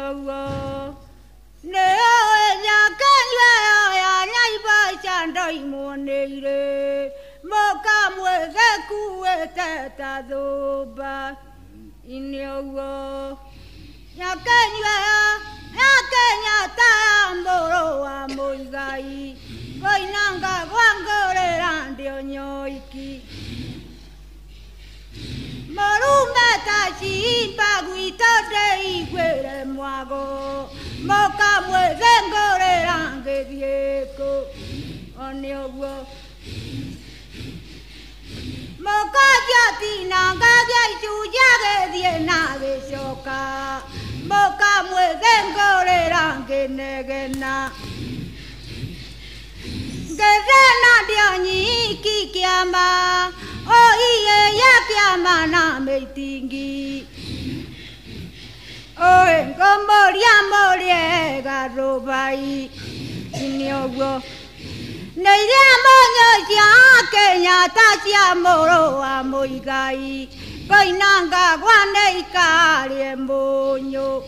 Oniogo Neo Yakanya Naiba Shandai Monere Mokamwe Kueta Doba Iniogo Yakanya Tamboro Amoigai Goinanga Wangore Randio Nyoiki Marumeta Chimpaguito de Iguere Muago Mokamwe Zengore Range Dieko Oniogo Mokajatina Gaga Chuyage Dienage Shoka Mokamwe Zengore Range Negena Gezena Dioni Kikiama Oye Yakiama na Meitingi Oe Gomoria Morie Garobai Iniogo Neiria Monyo Kenya Tasia Moro Amoigai Koinanga Guane Ikari Monyo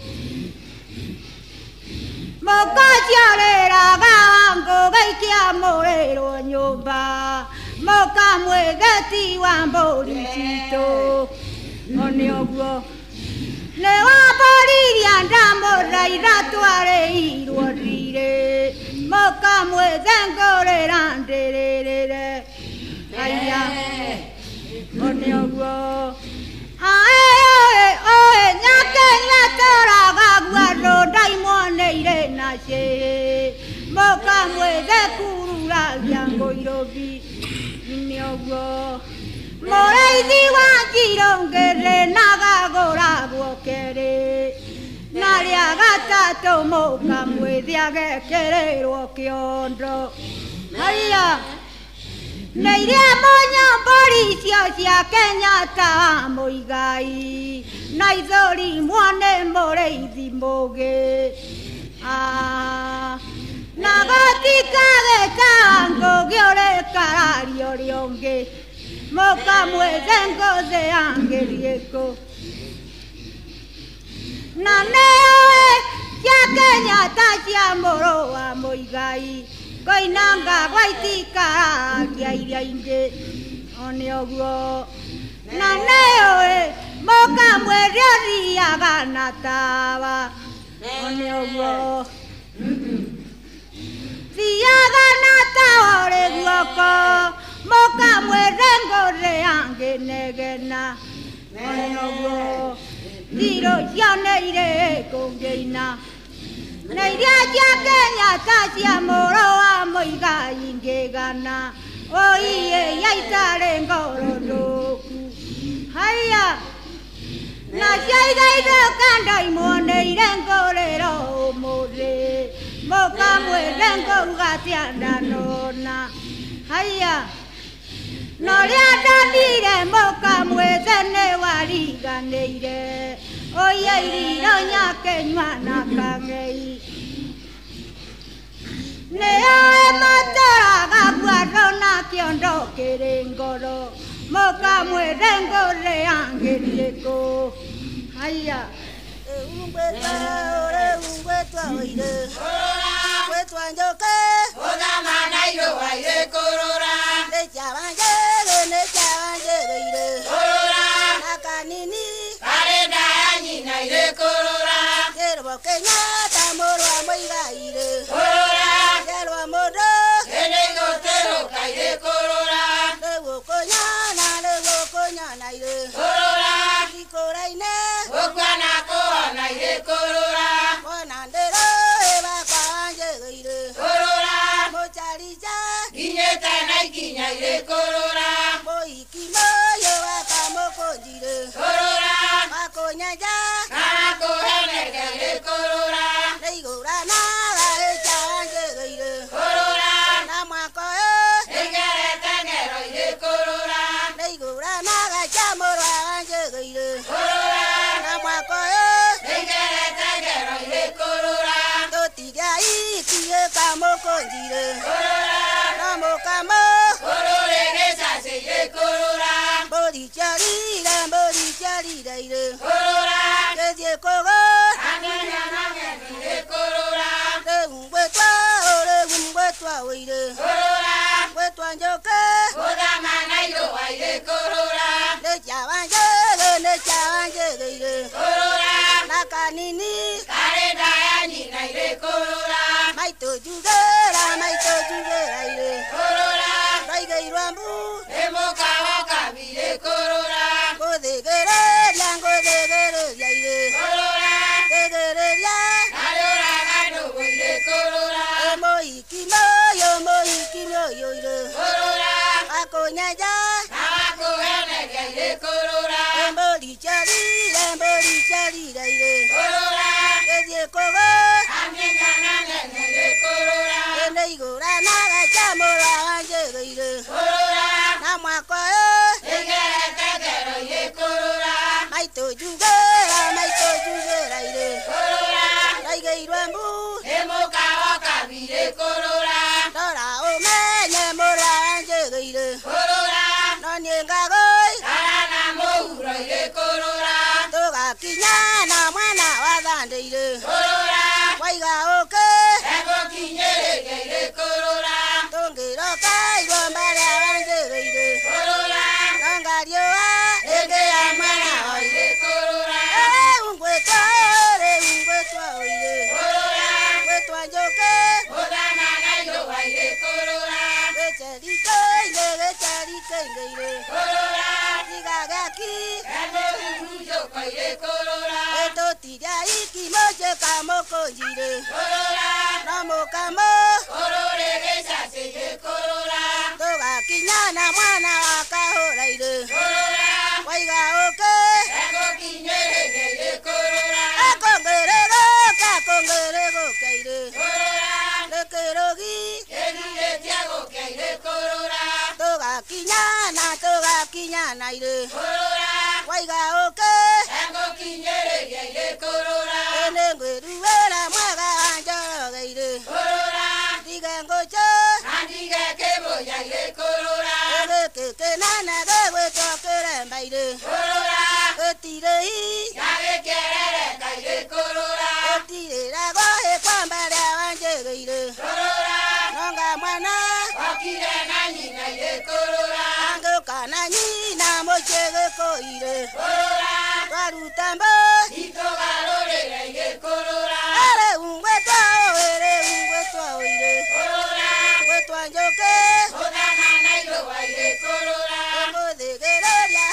Mokasiarera Gango Gaikia Morero Nyoba Mokamwe Gati Wamborisito Oniogo Newa Boriria Ndamora Iratuare Iruorire Mokamwe Zengore Randerere Aya Oniogo Ae Nyakenya Tora Gagwaro Daimone Irena She Mokamwe Zekurura Yango Irobi Iniogo Moreizi Wajirongere Nagagora Wokere Naria Gatato Mokamwe Diagekere Wokiondo Aya Neiria Monyo Borisio Sia Kenyatta Moigai Naizori Mwane Moreizi Moge Nagatika Tango Giore Carario Rionge Mokamwe Zengo de Angelieko Naneo Sia Kenyatta Sia Moro Moigai Koinanga Waitika Giairia Inde Oniogo Naneo Mokamwe Ria Ganatawa Oniogo Siaga Natawa Ore Guoko Mokamwe Rengo Reange Negena Oniogo Tiro Yaneire Kongeina Neiria Kenya Tasia Moro Amoiga Ingegana Oye Yaitare Ngorodoku Haya Nasiaiga Idokanda Imone Irengorero More Mokamwe Rengo Ugatianda Nona Haya Noria Danire Mokamwe Zene Wariga Neire Oye Irironya Kenywana Kangei Neo Matora Gaguarona Kiondo Kerengoro Mokamwe Rengo Reangelieko Haya Umbeta ore umbeta oire Umbeta njoke Oda manairo waire korora Nechavanje oire Korora Nakanini Karenda anyina ire korora Yerbo Kenyatta Moro Amoiga ire Korora Yerbo Moro Enego tero kaire korora Lewo Konyana ire Korora Ikoraine Okwana koana ire korora Konandero eba kwanje ire Korora Mocharija Ginyeta na ikinya ire korora Moikimo yo akamokonjire Korora Makonyaja Karako henega ire korora Leigora nara echanje ire Korora Namwako Engere tengero ire korora Leigora nara chamoro anje ire Korora Namwako Engere tengero ire korora Totiga ikiye kamokonjire Korora Namokamo Korore gesase ire korora Borichari ire Korora Keje kogo Anganya oire. Kurura. Wetwa njoke. Udama nairo waire kurura. Necha wanje geire. Kurura. Nakanini. Kare daya ni naire kurura. Maito jugera ire. Kurura. Raige irwambu. Emo kawa kabire kurura. Godegere ire. Kurura. Gegere ya. Narora gado waire kurura. Moikimo ire. Kurura. Akonyaja. Nawako hene gaire kurura. Emboli chari ire. Kurura. Gedie kogo. Amenya nane naire kurura. Ene igora naga chamora wanje geire. Kurura. Namwako Egere tegero ye kurura. maito jugera ire. Kurura. Raige irwambu. Emo kawa kabire kurura. Dora omenye mora wanje geire. Kurura. Noniengagoi. Karana mohuro ye kurura. Toga kinyana mwana wathandeire. Kurura. Waiga oke. Ego kinyere gaire kurura. Tongiroka irwambara wanje geire. Kurura. Nongarioa. Ege ya mwana oire kurura. Ungwetwa oire. Kurura. Wetwa njoke. Udama nairo waire kurura. Gecharike ire. Kurura. Tigagaki. Ego hurujo koire kurura. Etotiria ikimoche kamokonjire. Kurura. Nomokamo. Kurure gesa seye kurura. Toga kinyana mwana wakahora ire. Kurura. Waiga oke. Ego kinyere gaire kurura. Akongerego kaire. Kurura. Lekerogi. Egire tiago gaire kurura. Toga kinyana ire. Kurura. Waiga oke. Ego kinyere gaire kurura. Enengweruera mwaga wanjoro geire. Kurura. Digengocho. Nandige kebo yaire kurura. Egekeke nana gewetokere mbaire. Kurura. Etirei. Yage kerere gaire kurura. Etirera gohe kwambara wanje geire. Kurura. Nonga mwana. Okire nanyi naire kurura. Angoka nanyina mochege koire. Kurura. Twarutambo. Itoga rore gaire kurura. Ere ungwetwa oire. Kurura. Wetwa njoke. Udama nairo waire kurura. Engodegereria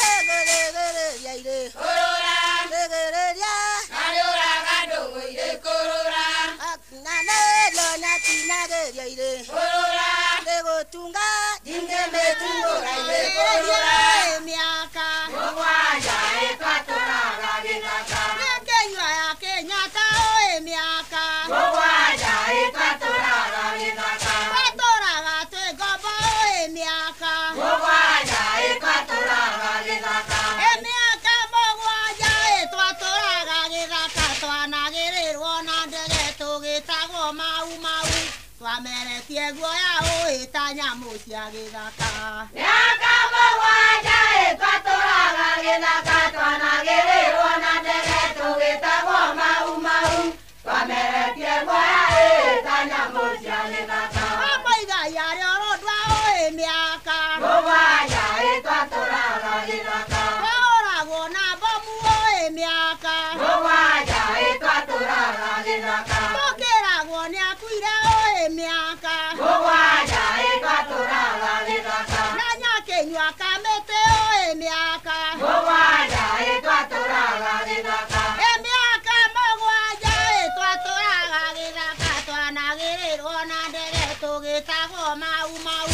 ire. Kurura. Degereria. Narora gado waire kurura. Akinanelo nyakinageria ire. Kurura. Degotunga. Dinge metungo gaire kurura. Miaka. Mwaja ekatora garinaka. Kenywa ya Kenyatta oe miaka. Mwaja ekatora garinaka. Patora gatwe gobo oe miaka. Mwaja ekatora garinaka. Emiaka mogwaja etwatora gagithaka twanagirirwo na ndege tugitagwo mau. Twameretie guoya ũĩta nyamũ cia gĩthaka. Miaka mwaja ekatora garinaka. Twanagĩrĩrwo na ndege tũgĩtagwo mau. Twameretie guoya ĩta nyamũ cia gĩthaka. Mamoiga yarĩ orondwa oĩ mĩaka. Mwaja ekatora garinaka. Twaũragwo na mbomu oĩ mĩaka. Mwaja ekatora garinaka. Tũkĩragwo nĩ akuire oĩ mĩaka. Mwaja ekatora garinaka. Na Nyakenyua Kamĩtĩ oĩ mĩaka. Mwaja ekatora garinaka. Emĩaka mũgwanja twatũraga gĩthaka twanagĩrĩrwo na ndege tũgĩtagwo mau.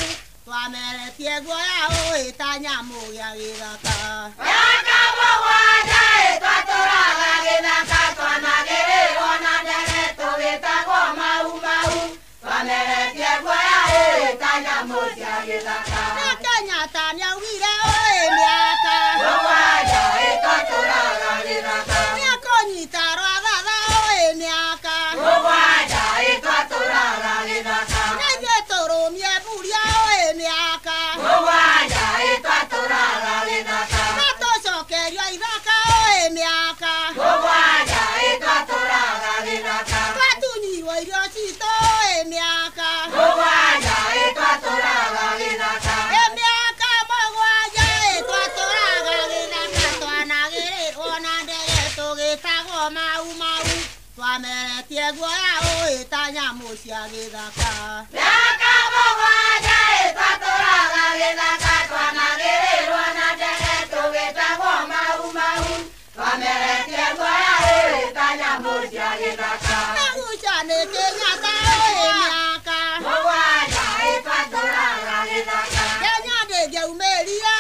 Twameretie guoya ũĩta nyamũ gĩa gĩthaka. Miaka mwaja ekatora garinaka. Twanagĩrĩrwo na ndege tũgĩtagwo mau. Twameretie guoya ĩta nyamũ cia gĩthaka. Na Kenyatta nĩaugire oĩ mĩaka. Mwaja ekatora garinaka. Nĩakũnyita rwathatha oĩ mĩaka. Mwaja ekatora garinaka. Naithuĩ tũrũmie mburia oĩ mĩaka. Mwaja ekatora garinaka. Na tũcokerio ithaka oĩ mĩaka. Mwaja ekatora garinaka. Twatunyirwo irio citũ oĩ mĩaka. Mwaja cia gĩthaka. Mĩaka mũgwanja ĩtatũraga gĩthaka twanagĩrĩrwo na ndege tũgĩtagwo mau mau. Twameretie guoya ĩta nyamũ cia gĩthaka. Naguca nĩ Kĩnyata mĩaka Mũgwanja ĩtatũraga gĩthaka. Kenya ndĩngĩaumĩrire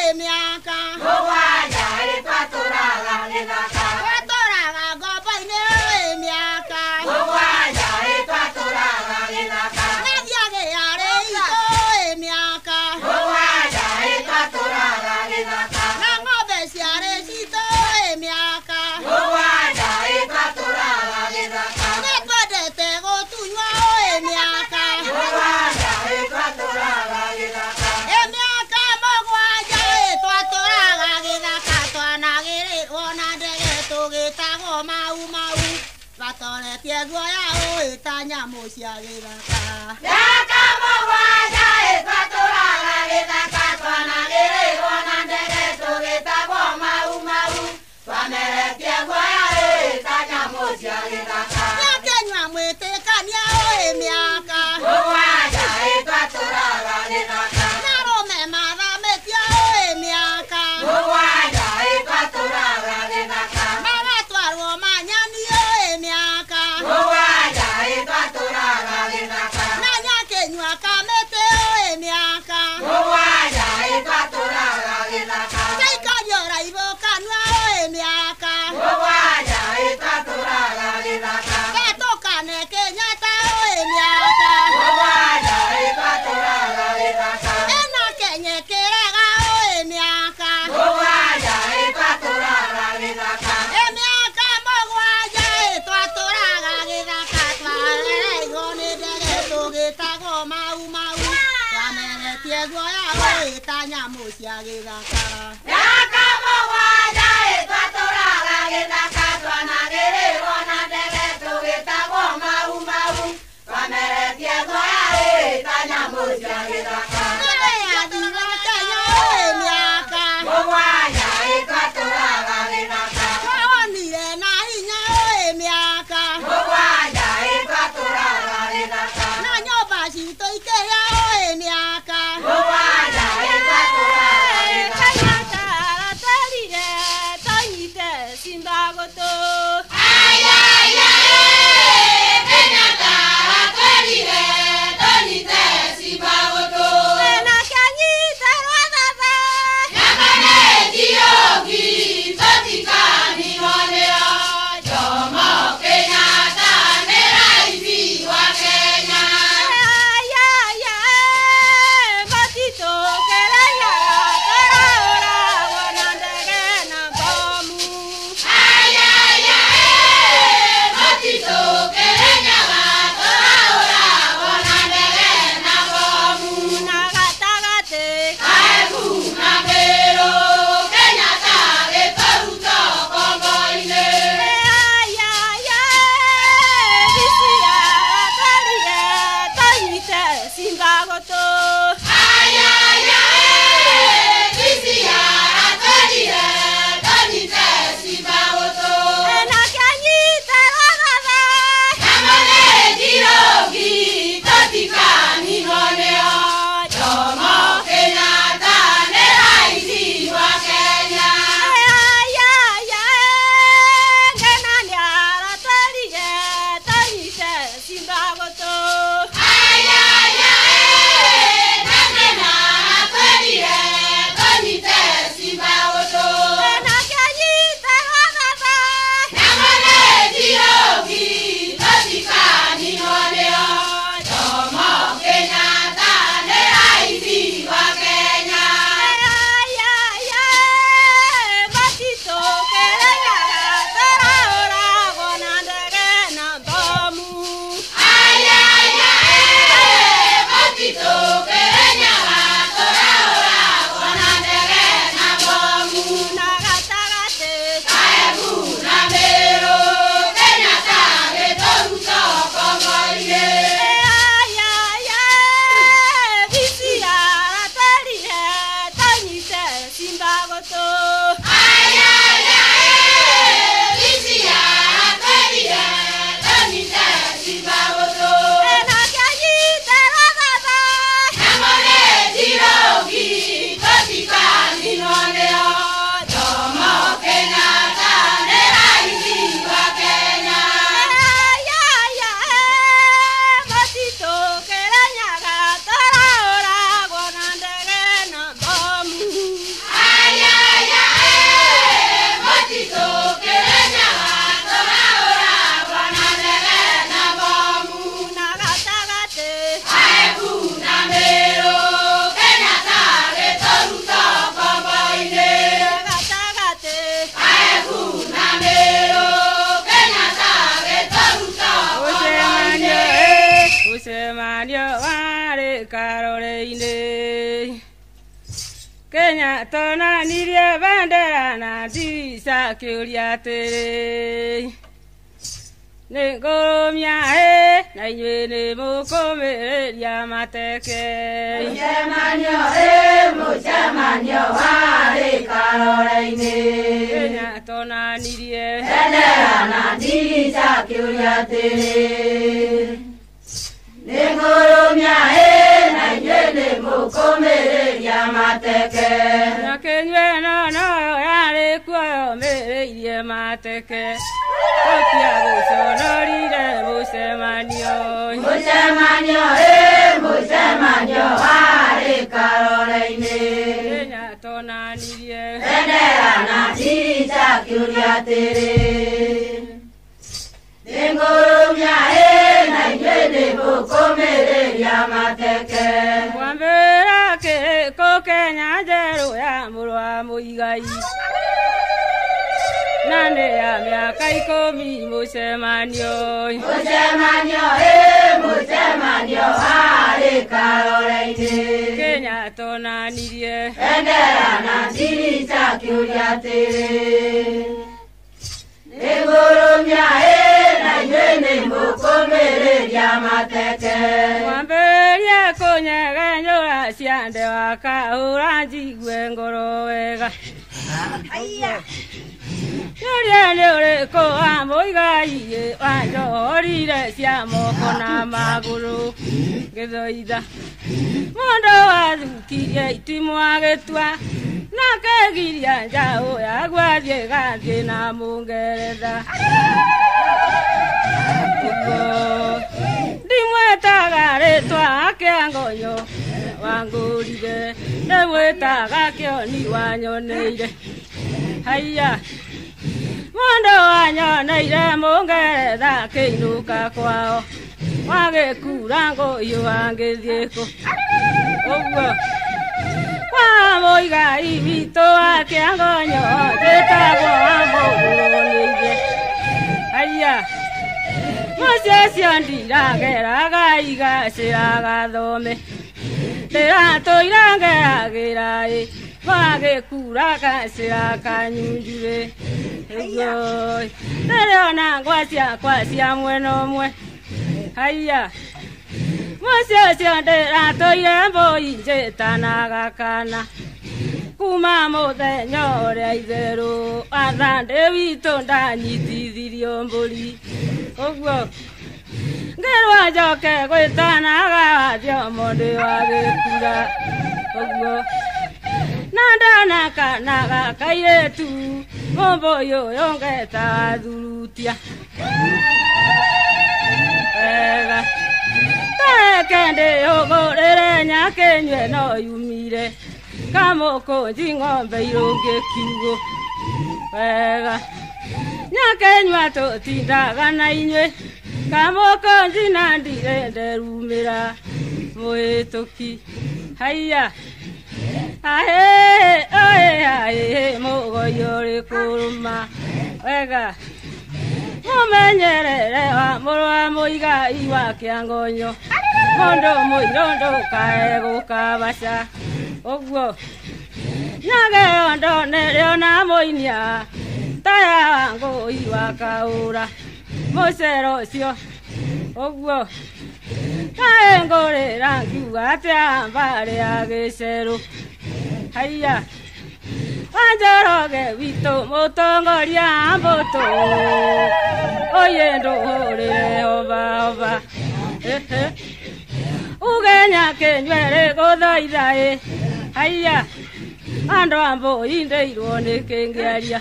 mĩaka Mũgwanja ĩtatũraga gĩthaka. Twatũraga ngombo-inĩ mĩaka Mũgwanja ĩtatũraga gĩthaka. Nathiagĩarĩ itũ mĩaka Mũgwanja ĩtatũraga gĩthaka. na ng'ombe ciarĩ citũ mĩaka Mũgwanja ĩtatũraga gĩthaka. nĩtwendete gũtunywo mĩaka Mũgwanja ĩtatũraga gĩthaka. mĩaka mũgwanja twatũraga gĩthaka twanagĩrĩrwo na ndege tũgĩtagwo mau mau twatoretie guoya ta nyamũ cia gĩthaka. Mĩaka mũgwanja ĩtatũraga gĩthaka twanagĩrĩrwo na ndege tũgĩtagwo mau mau. Twameretie guoya ĩta nyamũ cia gĩthaka. Nĩkĩnyua mwĩtĩkania mĩaka Mũgwanja ĩtatũraga gĩthaka. narũme mathamĩtio mĩaka Mũgwanja ĩtatũraga gĩthaka. magatwarwo manyani mĩaka Mũgwanja ĩtatũraga gĩthaka. na nyakĩnyua kamĩtĩ mĩaka Mũgwanja ĩtatũraga gĩthaka. kaikario raibũ kanua mĩaka Mũgwanja ĩtatũraga gĩthaka. gatũkane Kĩnyata mĩaka Mũgwanja ĩtatũraga gĩthaka. ĩna kenyekĩrega mĩaka Mũgwanja ĩtatũraga gĩthaka. mĩaka mũgwanja twatũraga gĩthaka twarereirwo nĩ ndege tũgĩtagwo mau mau twameretie guoya ta nyamũ cia gĩthaka. Mĩaka mũgwanja ĩtatũraga gĩthaka twanagĩrĩrwo na ndege tũgĩtagwo mau mau. Twameretie guoya ĩta nyamũ cia gĩthaka. Nĩyathira Kenya mĩaka Mũgwanja ĩtatũraga gĩthaka. twonire na hinya mĩaka Mũgwanja ĩtatũraga gĩthaka. na nyũmba citũ ikĩhĩa mĩaka Mũgwanja ĩtatũraga gĩthaka. Kanyata aratwarire tũnyite simba gũtũ. Na kĩanyita rwathatha. Ayaya, matito Kenya tũraũragwo na ndege na bomu. Na gatagatĩ ayaya, Bisia aratwarire tũnyite simba gũtũ. Na kĩanyita rwathatha. Ayaya, Kenani aratwarire tũnyite simba gũtũ. Mucemanio warĩ Karore-inĩ. Kenya tonanirie bendera na ndica kĩũria atĩrĩ, nĩ ngũrũmia na inyuĩ nĩ mũkũmĩrĩria mateke. Mucemanio warĩ Karore-inĩ. Kenya tonanirie bendera na ndica kĩũria atĩrĩ, nĩ ngũrũmia na inyuĩ nĩ mũkũmĩrĩria mateke. na Kenya no yarĩ kuoyo mĩrĩirie mateke. Kokia gũconorire mũcemanio. Mucemanio warĩ Karore-inĩ. Kenya tonanirie bendera na ndica kĩũria atĩrĩ, nĩ ngũrũmia na inyuĩ nĩ mũkũmĩrĩria mateke. kwambĩra kĩrĩko Kenya njerũ ya mũrũ wa Muigai, na nĩ ya mĩaka 10 mũcemanio. Mucemanio warĩ Karore-inĩ. Kenya tonanirie bendera na ndica kĩũria atĩrĩ, nĩ ngũrũmia na inyuĩ nĩ mũkũmĩrĩria mateke. kwambĩrĩria kũnyegenyũra ciande wa Kahũra njigue ngoro wega. Yũria nĩ ũrĩkũ wa Muigai wanjohorire cia moko na magũrũ Gĩthũitha, mũndũ wathukirie itimũ agĩtua na kegiria njaũ yagwathiĩ gathiĩ na Mũngeretha. Ndimwĩtaga rĩtwa Kĩangonyo wangũrire, ndĩmwĩtaga Kĩoni wanyoneire. Haiya, mũndũ wanyoneire Mũngeretha akĩinũka kwao, wagĩkura ngũyũ wangĩthiĩ kũ. Ũguo kwa Muigai witũ wa Kĩangonyo twĩtagwo wa mũgũrũ nĩ ithe. Haiya, mũciĩ ũcio ndirageraga igacĩra gathome, ndĩratũire ngeragĩra wagĩkura gacĩra kanyunjurĩ. Ũguo ndĩrĩona ngwa ciakwa cia mwena ũmwe. Haiya, mũciĩ ũcio ndĩratũire mbũi njĩtanaga kana, kuma mũthenya ũrĩa itherũ athandĩ witũ ndanyitithirio mbũri. Ũguo ngĩrwo njoke gwĩtanaga wathiomo ndĩ wagĩkura. Ũguo na ndona kana ga kairĩtu mũmbũi ũyũ ngetaga Thurutia. Wega tareke ndĩũgũrĩre Nyakĩnyue no yumire, kamũkũnji ng'ombe irũngĩ kiugũ. Wega Nyakĩnyua tũtindaga na inyuĩ, kamũkũnji na ndirĩ nderumĩra mũhĩtũki. Haiya, ahĩ mũgoi ũrĩ kũrũma. Wega mũmenyerere wa mũrũ wa Muigai wa Kĩangonyo, mũndũ mũirũ ndũkae gũkabaca. Ũguo nyageo ndone rĩona mũinia taya wa ngũi wa Kahũra mũcero ũcio. Ũguo kaĩ ngũrĩra ngiuga atĩa mbarĩ ya Gĩcerũ. Haiya, Wanjoroge witũ mũtongoria mbũtũ, oye ndũhũrĩre hova hova. Uge Nyakĩnyue rĩgũthaitha. Haiya, andũ a mbũi ndĩirwo nĩ kĩngĩaria.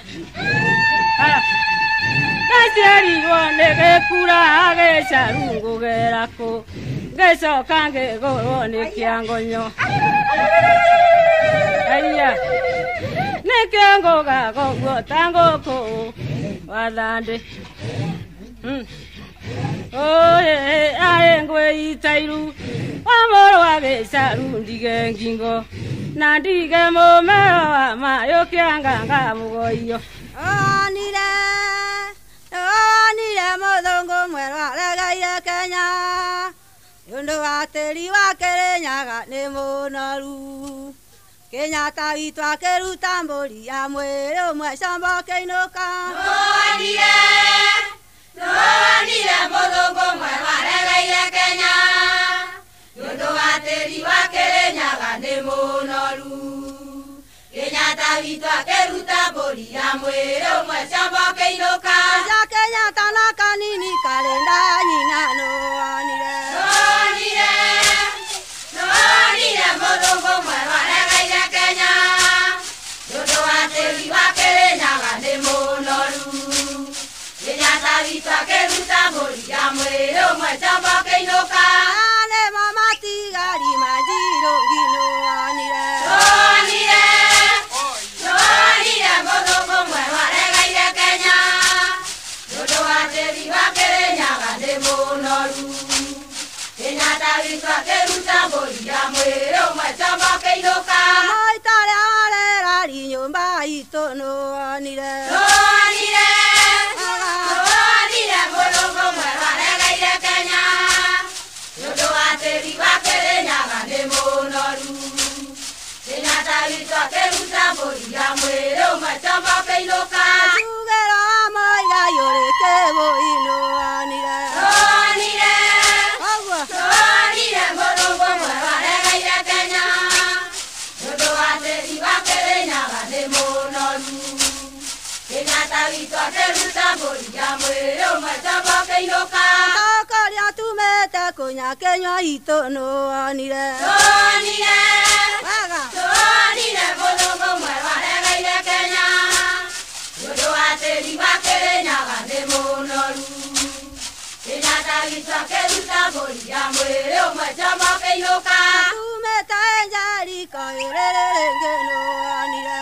Ndaciarirwo nĩ gĩkura Gĩcaru ngũgera kũ, ngĩcoka ngĩgũrwo nĩ Kĩangonyo. Haiya, nĩkĩo ngũgaga ũguo ta ngũkũ wathandĩ. Arĩ ngwĩita iru wa mũrũ wa Gĩcaru ndige ngingo, na ndige mũmero wa mayũ kĩanganga mũgoio. Onire mũthũngũ mwerũ aregaire Kenya, Yondo wa teri wa Kirinyaga nĩ mũnoru. Kenyatta witũ akĩruta mbũri ya mwĩrĩ ũmwe combo kĩinũka. Nĩwonire mũthũngũ ũmwe waregeire Kenya. Yondo wa tĩri wa Kirinyaga nĩ mũnoru. Kenyatta witũ akĩruta mbũri ya mwĩrĩ ũmwe combo kĩinũka. Ja Kenyatta na kanini karĩ nda nyina nĩwonire. Nĩwonire mũthũngũ ũmwe waregeire Kenya. Yondo wa tĩri wa Kirinyaga nĩ mũnoru. Kenyatta witũ akĩruta mbũri ya mwĩrĩ ũmwe combo kĩinũka. Nĩmo matigari ma Njirũngi nĩwonire. Nĩwonire mũthũngũ ũmwe waregeire Kenya. Yondo wa tĩri wa Kirinyaga nĩ mũnoru. Kenyatta witũ akĩruta mbũri ya mwĩrĩ ũmwe combo kĩinũka. Maita rĩa warerari nyũmba itũ nĩwonire. Nĩwonire mũthũngũ ũmwe waregeire Kenya. Yondo wa tĩri wa Kirinyaga nĩ mũnoru. Kenyatta witũ akĩruta mbũri ya mwĩrĩ ũmwe combo kĩinũka. Tugĩro wa Muigai ũrĩ Kĩbũi nĩwonire. Nĩwonire mũthũngũ ũmwe waregeire Kenya. Yondo wa tĩri wa Kirinyaga nĩ mũnoru. Kenyatta witũ akĩruta mbũri ya mwĩrĩ ũmwe combo kĩinũka. Tokoria tumĩte kũnyakenywa itũ nĩwonire. Nĩwonire mũthũngũ ũmwe waregeire Kenya. Yondo wa tĩri wa Kirinyaga nĩ mũnoru. Kenyatta witũ akĩruta mbũri ya mwĩrĩ ũmwe combo kĩinũka. Tumĩte Njeriko ĩrĩ rĩngĩ nĩwonire.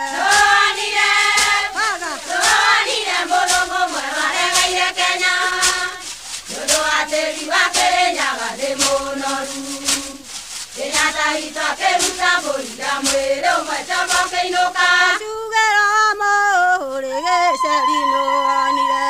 Nĩwonire mũthũngũ ũmwe waregeire Kenya. Yondo wa tĩri wa Kirinyaga nĩ mũnoru. Kenyatta witũ akĩruta mbũri ya mwĩrĩ ũmwe combo kĩinũka. Tugĩro wa Mũhũrĩ Gĩceri nĩwonire.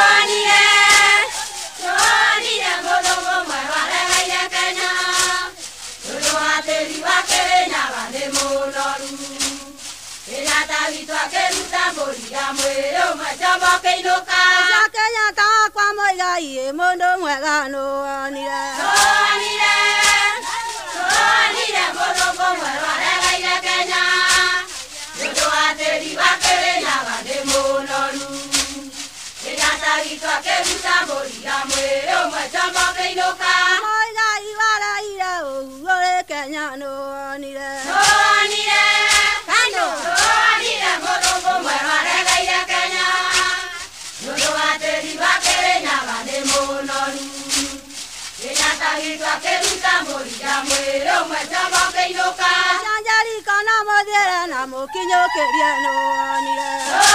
Nĩwonire mũthũngũ ũmwe waregeire Kenya. Yondo wa tĩri wa Kirinyaga nĩ mũnoru. Kenyatta witũ akĩruta mbũri ya mwĩrĩ ũmwe combo kĩinũka. Ja Kenyatta kwa Muigai ĩ mũndũ mwega nĩwonire. Nĩwonire mũthũngũ ũmwe waregeire Kenya. Yondo wa tĩri wa Kirinyaga nĩ mũnoru. Kenyatta witũ akĩruta mbũri ya mwĩrĩ ũmwe combo kĩinũka. Muigai wareire ũguo ũrĩ Kenya nĩwonire. Nĩwonire mũthũngũ ũmwe waregeire Kenya. Yondo wa tĩri wa Kirinyaga nĩ mũnoru. Kenyatta witũ akĩruta mbũri ya mwĩrĩ ũmwe combo kĩinũka. Ja Njeriko na mũthiĩre na mũkinyũkĩrie nĩwonire.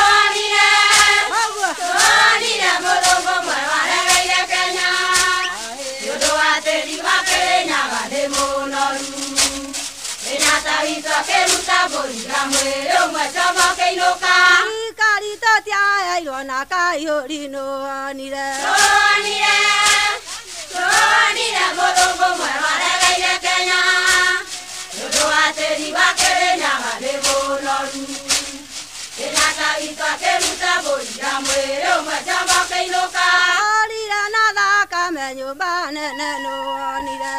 Nĩwonire mũthũngũ ũmwe waregeire Kenya. Yondo wa tĩri wa Kirinyaga nĩ mũnoru. Kenyatta witũ akĩruta mbũri ya mwĩrĩ ũmwe combo kĩinũka. Thirikari tũtiaheirwo na kaihũri nĩwonire. Nĩwonire mũthũngũ ũmwe waregeire Kenya. Yondo wa tĩri wa Kirinyaga nĩ mũnoru. Kenyatta witũ akĩruta mbũri ya mwĩrĩ ũmwe combo kĩinũka. Orire na thakame nyũmba nene nĩwonire.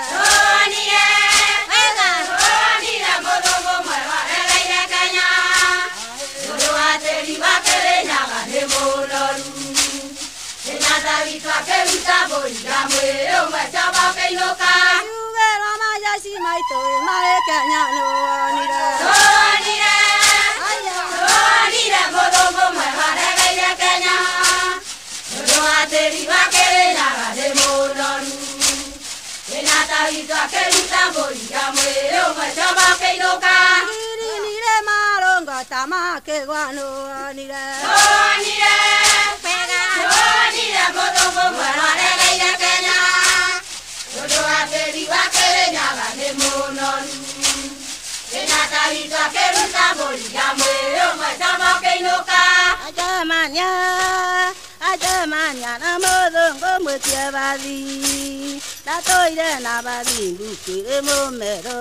Nĩwonire mũthũngũ ũmwe waregeire Kenya. Yondo wa tĩri wa Kirinyaga nĩ mũnoru. Kenyatta witũ akĩruta mbũri ya mwĩrĩ ũmwe combo kĩinũka. Tugĩro majeshi maitũ marĩ Kenya nĩwonire. Nĩwonire mũthũngũ ũmwe waregeire Kenya. Yondo wa tĩri wa Kirinyaga nĩ mũnoru. Kenyatta witũ akĩruta mbũri ya mwĩrĩ ũmwe combo kĩinũka. Ngirinire marũngota makĩgwa nĩwonire. Nĩwonire mũthũngũ ũmwe waregeire Kenya. Yondo wa tĩri wa Kirinyaga nĩ mũnoru. Kenyatta witũ akĩruta mbũri ya mwĩrĩ ũmwe combo kĩinũka. Ajamania na mũthũngũ mũtie bathi. Ndatoire na bathingu kwĩ mũmero.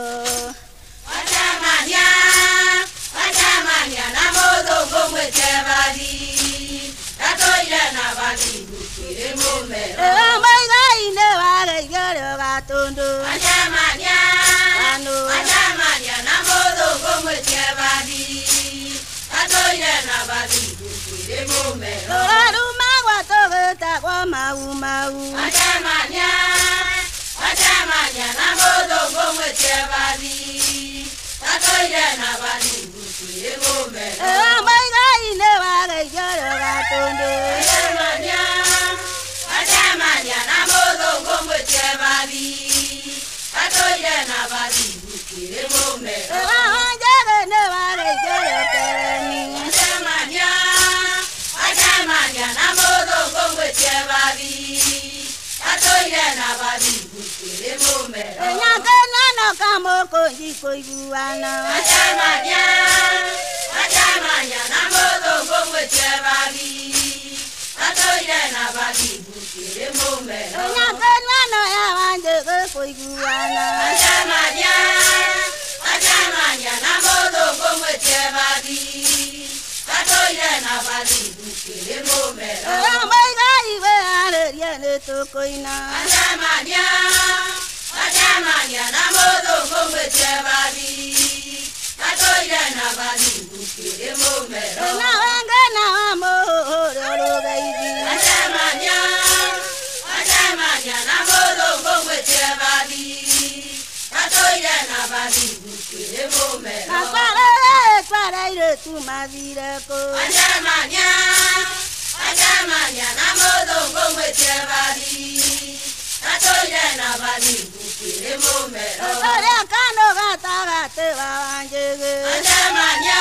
Wacamania na mũthũngũ mwĩte bathi. Ndatoire na bathingu kwĩ mũmero. Maigai-inĩ wageithio gatũndũ. Wacamania na mũthũngũ mwĩte bathi. Ndatoire na bathingu kwĩ mũmero. Rũraruma gwatũgĩtagwo mau. Wacamania na mũthũngũ mwĩte bathi. Ndatoire na bathingu kwĩ mũmero. Maigai-inĩ wageithio gatũndũ. Wacamania na mũthũngũ mwĩte bathi. Ndatoire na bathingu kwĩ mũmero. Njege nĩ wageithio kereni. Wacamania na mũthũngũ mwĩte bathi. Ndatoire na bathingu kwĩ mũmero. Nyakena no kamũkũnji kũiguana. Wacamania na mũthũngũ mwĩte bathi. Ndatoire na bathingu kwĩ mũmero. Nyakena no ya wanjĩgĩ kũiguana. Wacamania na mũthũngũ mwĩte bathi. Ndatoire na bathingu kwĩ mũmero. Maigai we arĩrie nĩ tũkũina. Wacamania na mũthũngũ mwĩte bathi. Ndatoire na bathingu kwĩ mũmero. Na wengena wa mũhũhũrĩ rũgeithi. Wacamania na mũthũngũ mwĩte bathi. Ndatoire na bathingu kwĩ mũmero. Twareire tumathire kũ. Wacamania na mũthũngũ mwĩte bathi. Ndatoire na bathingu kwĩ mũmero. Ũrĩa kando gatagatĩ wa wanjĩgĩ. Wacamania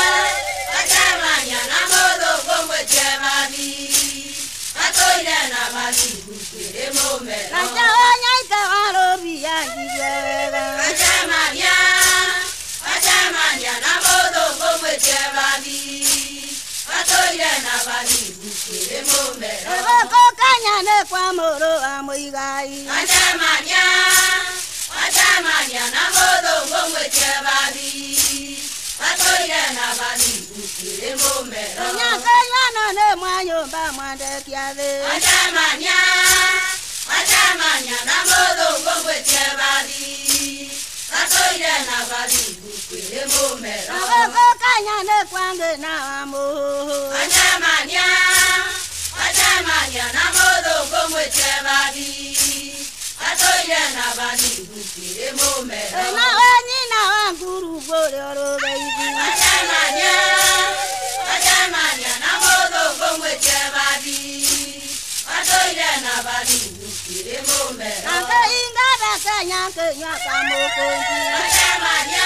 na mũthũngũ mwĩte bathi. Ndatoire na bathingu kwĩ mũmero. Na njawanyaite wa rũbia njigua wega. Wacamania na mũthũngũ mwĩte bathi. Ndatoire na bathingu kwĩ mũmero. Gũkũ Kenya nĩ kwa mũrũ wa Mũigai. Wacamania na mũthũngũ mwĩte bathi. Ndatoire na bathingu kwĩ mũmero. Nyakenya no nĩ mwa nyũmba mwandekia thĩ. Wacamania na mũthũngũ mwĩte bathi. Ndatoire na bathingu kwĩ mũmero. Gũkũ Kenya nĩ kwa ngĩna wa mũhũhũ. Wacamania na mũthũngũ mwĩte bathi. Ndatoire na bathingu kwĩ mũmero. Na we nyina wa ngurungu ũrĩa rũgeithi. Wacamania na mũthũngũ mwĩte bathi. Ndatoire na bathingu kwĩ mũmero. Na kĩingata Kenya kĩnyua kamũkũnji. Wacamania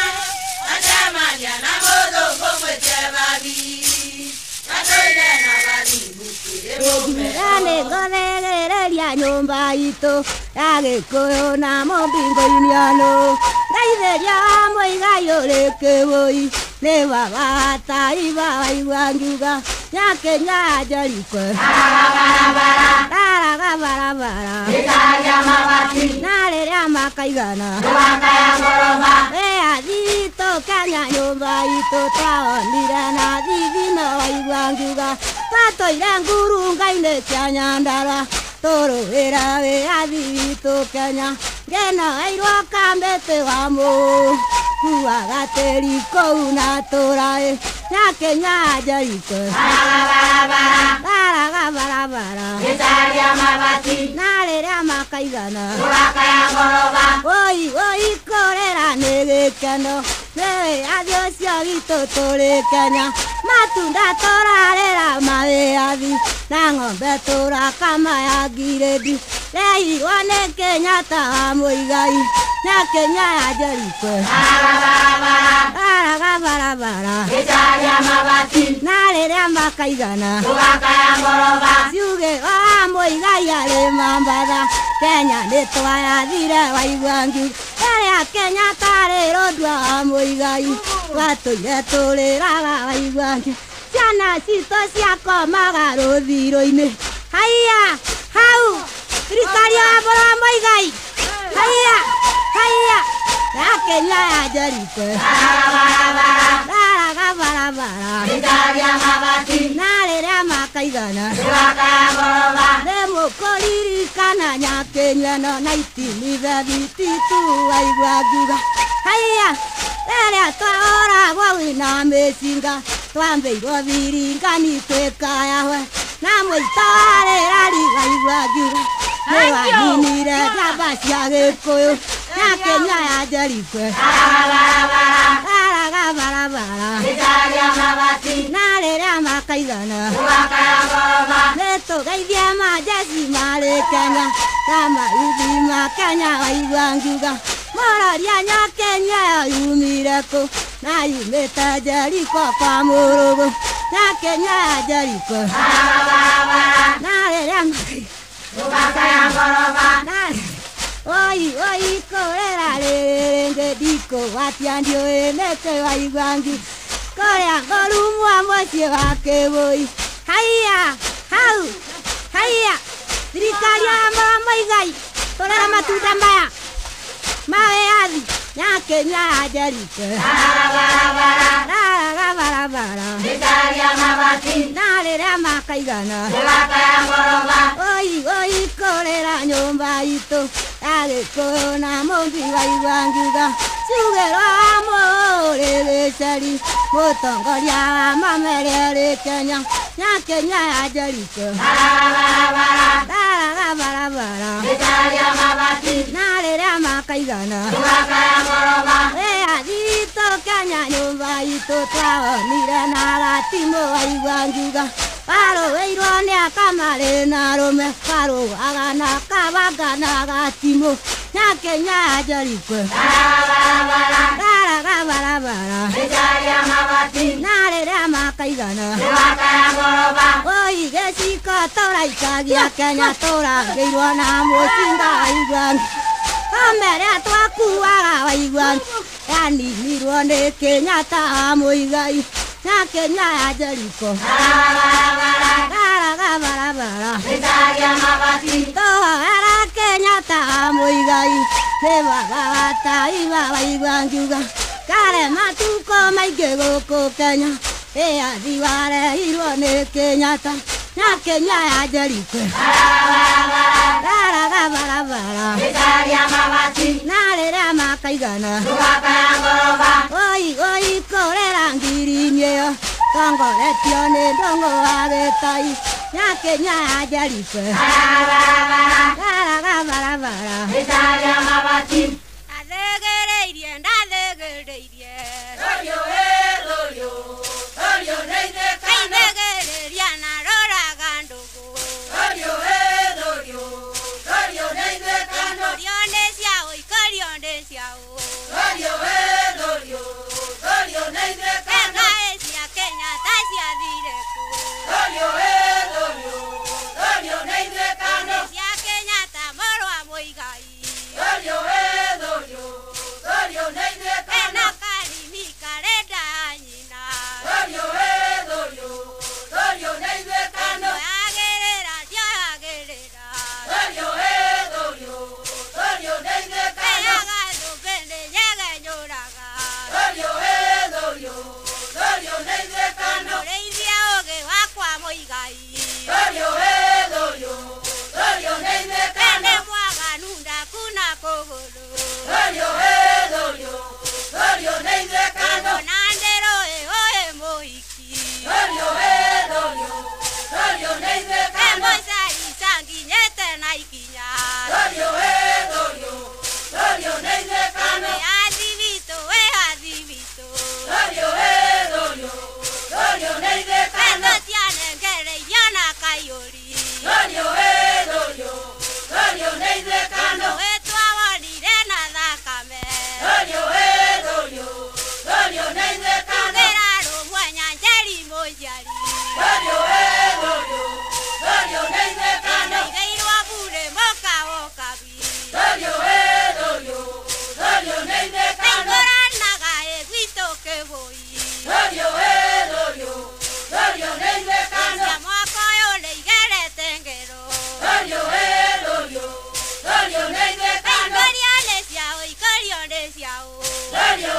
na mũthũngũ mwĩte bathi. Ndatoire na bathingu kwĩ mũmero. Nĩ ngũthegĩrĩria nyũmba itũ ya Gĩkũyũ na mũmbingo-inĩ ũnũ. Ngaithĩria wa Mũigai ũrĩ Kĩwũi. Nĩ baba Taiba waigua ngiuga Nyakenya Jerikwe. Ndaraga barabara. Na rĩrĩa makaigana. Athitũ Kenya nyũmba itũ twahonire na thithino waigua ngiuga. Twatũire ngurunga-inĩ cia Nyandarua. Tũrũĩra wĩyathi witũ Kenya. Ngenoeirwo kambĩtĩ wa mũkuaga tĩri kũu na tũraĩ. Nyakenya Jerikwe. Ndaraga barabara. Na rĩrĩa makaigana. Woi kũrĩra nĩ gĩkeno. Nĩ wĩyathi ũcio witũ tũrĩ Kenya. Matunda tũrarĩra mawĩyathi. Na ng'ombe tũrakama ya ngirĩndi. Rehirwo nĩ Kenyatta wa Mũigai. Nyakenya Jerikwe. Ndaraga barabara. Na rĩrĩa makaigana. Ciugĩ wa Mũigai arĩ Mambatha. Kenya nĩ twayathire waigua ngiuga. Rĩrĩa Kenyatta arĩ Rũndwa wa Mũigai. Twatũire tũrĩraga waigua ngiuga. Ciana citũ ciakomaga rũthiro-inĩ. Haiya hau thirikari ya Mũrũ Muigai haiya haiya ya Kenya ya Jeriko ndaraga barabara thirikari ya mabati na rĩrĩa makaigana ndũgakagoroba nĩmũkũririkana Nyakenya no 1972 waigua ngiuga haiya rĩrĩa twaoragwo wĩna mĩcinga twambĩirwo biringani twĩkayahwe na mũito warĩrari waigua ngiuga nĩwaninire njamba cia Gĩkũyũ na Kenya ya Jeriko ndaraga barabara thirikari ya mabati na rĩrĩa makaigana ndũgakagoroba nĩtũgeithie majeshi marĩ Kenya na mayuthi ma Kenya waigua ngiuga mũroria Nyakenya yumire kũ na yumĩte Jeriko kwa Mũrũgũ na Kenya ya Jeriko na rĩrĩa ndũgakagoroba oi kũrĩra rĩngĩ ndikũgwatia ndiũĩ nĩkĩ waigua ngi kũrĩa ngũrumwo mũciĩ wa Kĩbũi haiya hau haiya thirikari ya Mũrũ Muigai tũrera matunda maya ma wĩyathi Nyakenya ya Jeriko ndaraga barabara thirikari ya mabati na rĩrĩa makaigana ndũgakagoroba oi kũrĩra nyũmba itũ ya Gĩkũyũ na mũmbi waigua ngiuga ciugĩrwo mũrĩ gĩcari mũtongoria wa mamererĩ Kenya Nyakenya ya Jeriko ndaraga barabara thirikari ya mabati na rĩrĩa makaigana ndũgakagoroba wĩyathi itũ Kenya nyũmba itũ twahonire na gatimũ waigua ngiuga warũĩirwo nĩ akamarĩ na rũme warũaga na kabanga na gatimũ Nyakenya ya Jeriko ndaraga barabara thirikari ya mabati na rĩrĩa makaigana ndũgakagoroba oi gĩciko tũraikagia Kenya tũrangĩirwo na mũcinga waigua omerĩa twakuaga waigua yaninirwo nĩ Kenyatta wa Muigai Nyakenya ya Jeriko ndaraga barabara thirikari ya mabati tũhoera Kenyatta wa Muigai nĩ baba wa taifa waigua ngiuga kare matukũ maingĩ gũkũ Kenya wĩyathi warehirwo nĩ Kenyatta Nyakenya ya Jeriko ndaraga barabara thirikari ya mabati na rĩrĩa makaigana ndũgakagoroba oi kũrĩra ngirini ĩyo tongoretio nĩ Ndung'u wa Gĩtai Nyakenya ya Jeriko ndaraga barabara thirikari ya mabati ndathĩgĩrĩirie rũriũ nĩithĩkane ndaithĩgĩrĩria na rũraga ndũgũ rũriũ nĩithĩkane ikorio nĩ ciaũ ikorio nĩ ciaũ rũriũ nĩithĩkane engaĩ cia Kenya ta ciathire kũ rũriũ nĩithĩkane cia Kenya ta Mũrũ wa Muigai rũriũ ciao Dorio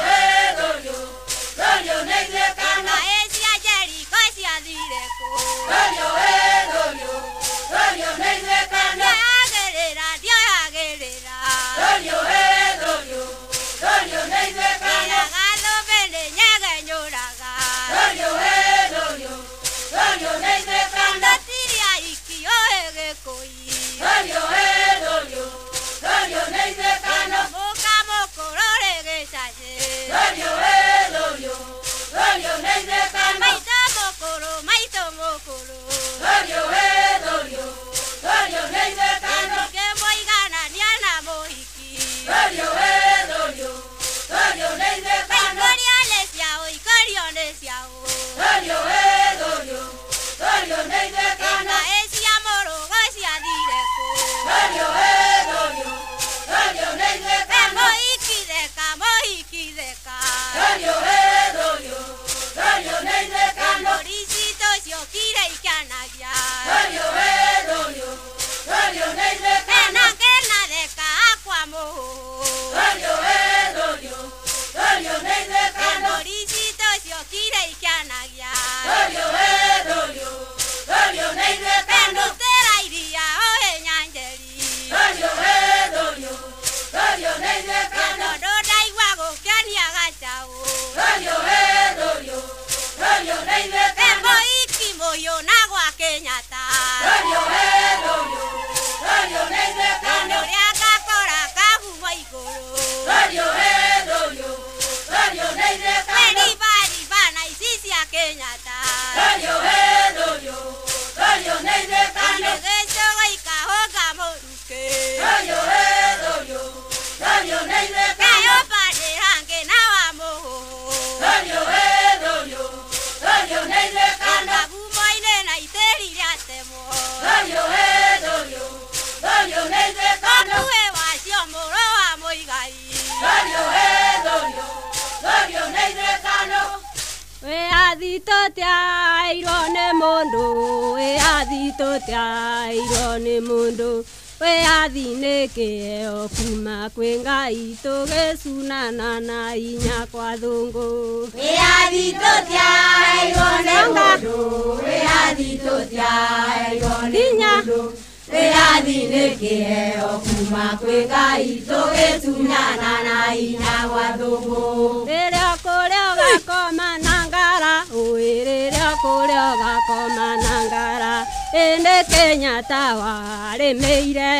neizekana Esia Jericho cia thireko Dorio neizekana Ndioyagĩrĩra Dorio neizekana Gathumbĩrĩ nyegenyũraga Dorio neizekana Ndatiri aiki oĩ Gĩkũi Dorio neizekana Mũka mũkũrũ rĩ gĩcacĩ Dorio neizekana Maitũ mũkũrũ Dorio neizekana Ningĩ mũiganania na mũhiki Dorio neizekana Ikũrio nĩ ciao ikũrio nĩ ciao Dorio neizekana Cia mũrũgo cia thireko Dorio neizekana Mũhiki theka Dorio neizekana Mũrici tũciũkire ikanagia Dorio neizekana Ngena theka akwa mũhũhũ Dorio neizekana Mũrici tũciũkire ikanagia Dorio neizekana Ndutĩra iria oĩ nyanjeri Dorio neizekana Tondũ ndaigua gũkenia gacaũ Dorio neizekana Mũhiki mũhiũ na gwa Kĩnyata Dorio neizekana Ũrĩa ngakora kahuma igũrũ Dorio neizekana Riba na ici cia Kĩnyata Dorio neizekana Gĩcũgũ ikahũnga mũrukĩ Dorio neizekana Kayo pandĩ hangĩ na wa mũhũhũ Dorio neizekana Magumo-inĩ na itĩri rĩatemwo Dorio neizekana Mũkuhĩ wacio mũrũ wa mũigai Dorio neizekana Wĩyathi tũtiairwo nĩ mũndũ Wĩyathi tũtiairwo nĩ mũndũ Wĩyathi nĩ kĩheo kuma kwĩ Ngai tũgĩcunana na hinya kwa thũngũ Wĩyathi tũtiairwo nĩ mũndũ Wĩyathi tũtiairwo nĩ mũndũ Wĩyathi nĩ kĩheo kuma kwĩ Ngai tũgĩtunyana na hinya gwa thũngũ Rĩrĩa kũrĩa ũgakoma na ngara Rĩrĩa kũrĩa ũgakoma na ngara Ĩndĩ Kĩnyata warĩmĩire